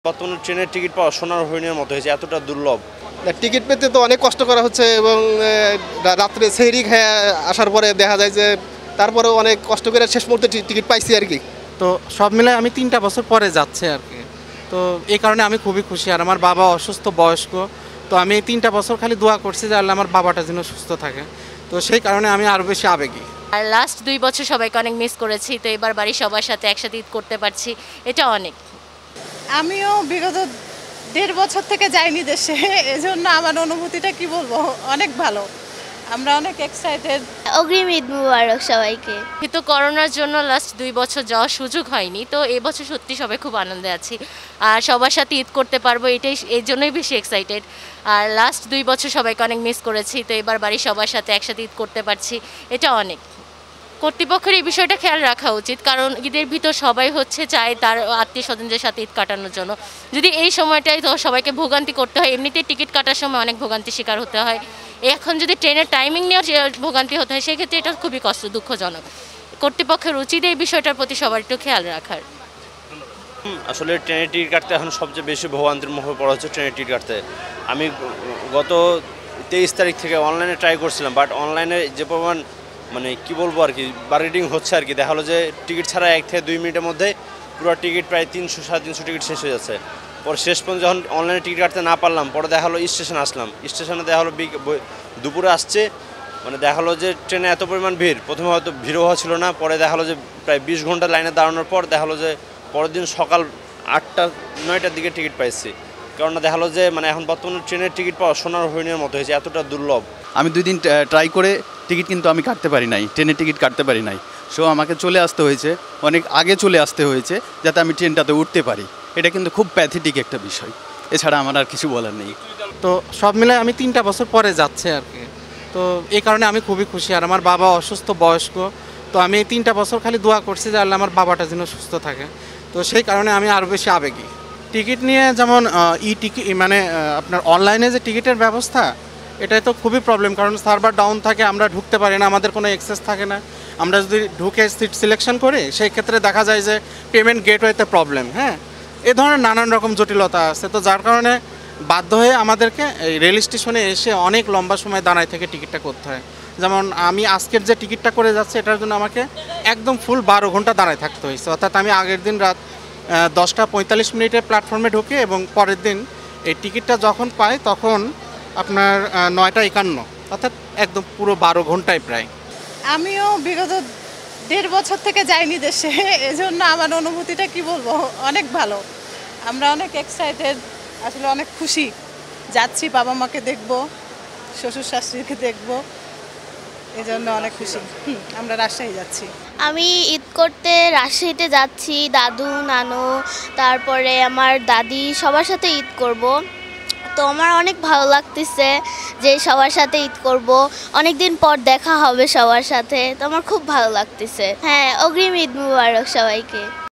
বর্তমানে ট্রেনের টিকিট পাওয়া সোনার হরিণের মতো হয়েছে, এতটা দুর্লভ। টিকিট পেতে তো অনেক কষ্ট করা হচ্ছে এবং রাত্রে সেহরি খেয়ে আসার পরে দেখা যায় যে তারপরেও অনেক কষ্ট করে শেষ মুহূর্তে টিকিট পাইছি আর কি। তো সব মিলে আমি 3টা বছর পরে যাচ্ছে আর কি। তো এই কারণে আমি খুবই খুশি। আর আমার বাবা অসুস্থ বয়স্ক, তো আমি এই 3টা বছর খালি দোয়া করছি যে আল্লাহ আমার বাবাটা যেন সুস্থ থাকে। তো সেই কারণে আমি আরও বেশি আবেগী। আর লাস্ট 2 বছর সবাইকে অনেক মিস করেছি, তো এবার বাড়ির সবার সাথে একসাথে ঈদ করতে পারছি, এটা অনেক। আমিও বিগত 1.5 বছর থেকে যাইনি দেশে, এজন্য আমার অনুভূতিটা কি বলবো, অনেক ভালো। আমরা অনেক এক্সাইটেড। অগ্রিম ঈদ মুবারক সবাইকে। কিন্তু করোনার জন্য লাস্ট 2 বছর যাওয়ার সুযোগ হয়নি, তো এবছর সত্যি সবাই খুব আনন্দে আছি আর সবার সাথে ঈদ করতে পারবো, এটাই এই জন্যই বেশি এক্সাইটেড। আর লাস্ট 2 বছর সবাইকে অনেক মিস করেছি, তো এবার বাড়ির সবার সাথে একসাথে ঈদ করতে পারছি, এটা অনেক। কর্তৃপক্ষের এই বিষয়টা খেয়াল রাখা উচিত, কারণ ঈদের ভিতর সবাই চায় তার আত্মীয় স্বজনদের সাথে ঈদ কাটানোর জন্য। যদি এই সময়টাই তো সবাইকে ভোগান্তি করতে হয়, এমনিতেই টিকিট কাটার সময় অনেক ভোগান্তি শিকার হতে হয়, এখন যদি ট্রেনের টাইমিং নিয়েও ভোগান্তি হতে হয়, সেক্ষেত্রে এটা খুবই দুঃখজনক। কর্তৃপক্ষের উচিত এই বিষয়টার প্রতি সবার একটু খেয়াল রাখার। আসলে ট্রেনের টিকিট কাটতে এখন সবচেয়ে বেশি ভোগান্তির মুখে পড়া হচ্ছে ট্রেনের টিকিট কাটতে। আমি গত 23 তারিখ থেকে অনলাইনে ট্রাই করছিলাম, বাট অনলাইনে যে পরিমাণ মানে কি বলবো আর কি বার্গেনিং হচ্ছে আর কি, দেখা হলো যে টিকিট ছাড়া 1 থেকে 2 মিনিটের মধ্যে পুরো টিকিট প্রায় 300-350 টিকিট শেষ হয়ে যাচ্ছে। পরে শেষ পর্যন্ত যখন অনলাইনে টিকিট কাটতে না পারলাম, পরে দেখা হলো স্টেশনে আসলাম, স্টেশনে দেখা হলো দুপুরে আসছে, মানে দেখা হলো যে ট্রেনে এত পরিমাণ ভিড়, প্রথমে হয়তো ভিড়ও হওয়া ছিল না, পরে দেখা হলো যে প্রায় 20 ঘন্টা লাইনে দাঁড়ানোর পর দেখা হলো যে পরের দিন সকাল 8টা-9টার দিকে টিকিট পাইছি। কেননা দেখা হলো যে মানে এখন বর্তমানে ট্রেনের টিকিট পাওয়া সোনার হরিণের মতো হয়েছে, এতটা দুর্লভ। আমি 2 দিন ট্রাই করে টিকিট কিন্তু আমি কাটতে পারি নাই, ট্রেনের টিকিট কাটতে পারি নাই। সো আমাকে চলে আসতে হয়েছে, অনেক আগে চলে আসতে হয়েছে যাতে আমি ট্রেনটাতে উঠতে পারি। এটা কিন্তু খুব প্যাথেটিক একটা বিষয়, এছাড়া আমার আর কিছু বলার নেই। তো সব মিলে আমি 3টা বছর পরে যাচ্ছে আর কি। তো এই কারণে আমি খুবই খুশি। আর আমার বাবা অসুস্থ বয়স্ক, তো আমি এই 3টা বছর খালি দোয়া করছি যে আল্লাহ আমার বাবাটা যেন সুস্থ থাকে। তো সেই কারণে আমি আরও বেশি আবেগী। টিকিট নিয়ে যেমন টিকিট মানে আপনার অনলাইনে যে টিকিটের ব্যবস্থা, এটাই তো খুবই প্রবলেম, কারণ সার্ভার ডাউন থাকে, আমরা ঢুকতে পারি না, আমাদের কোনো অ্যাক্সেস থাকে না। আমরা যদি ঢুকে সিট সিলেকশন করি, সেই ক্ষেত্রে দেখা যায় যে পেমেন্ট গেটওয়েতে প্রবলেম, হ্যাঁ, এ ধরনের নানান রকম জটিলতা আছে। তো যার কারণে বাধ্য হয়ে আমাদেরকে এই রেল স্টেশনে এসে অনেক লম্বা সময় দাঁড়ায় থেকে টিকিটটা করতে হয়। যেমন আমি আজকের যে টিকিটটা করে যাচ্ছি, এটার জন্য আমাকে একদম ফুল 12 ঘন্টা দাঁড়ায় থাকতে হয়েছে। অর্থাৎ আমি আগের দিন রাত 10টা 45 প্ল্যাটফর্মে ঢুকে এবং পরের দিন এই টিকিটটা যখন পাই তখন আপনার 9টা 51, অর্থাৎ একদম পুরো 12 ঘন্টায় প্রায়। আমিও বিগত 1.5 বছর থেকে যাইনি দেশে, এজন্য আমার অনুভূতিটা কি বলবো, অনেক ভালো। আমরা অনেক এক্সাইটেড, আসলে অনেক খুশি। যাচ্ছি, বাবা মাকে দেখবো, শ্বশুর শাশুড়িকে দেখবো, এজন্য অনেক খুশি। আমরা রাজশাহী যাচ্ছি। আমি ঈদ করতে রাজশাহীতে যাচ্ছি, দাদু নানু তারপরে আমার দাদি সবার সাথে ঈদ করব। তো আমার অনেক ভালো লাগতেছে যে সবার সাথে ঈদ করব, অনেক দিন পর দেখা হবে সবার সাথে, তো আমার খুব ভালো লাগতেছে। হ্যাঁ, অগ্রিম ঈদ মুবারক সবাইকে।